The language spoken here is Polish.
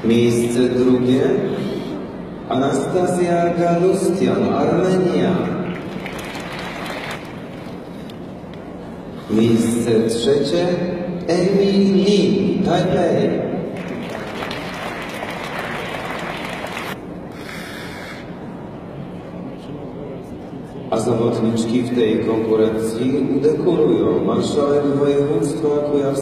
Miejsce drugie Anastazja Galustian, Armenia. Miejsce trzecie Emil Lee, Tajpej. A zawodniczki w tej konkurencji udekorują marszałek województwa kujawskiego.